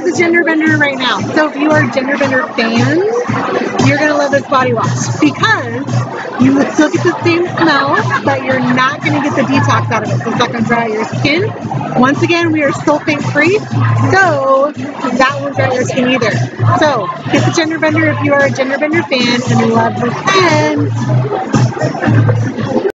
the Gender Bender right now. So if you are Gender Bender fans, you're going to love this body wash because you will still get the same smell, but you're not going to get the detox out of it. So it's not going to dry out your skin. Once again, we are sulfate free, so that won't dry your skin either. So get the Gender Bender if you are a Gender Bender fan and love the scent.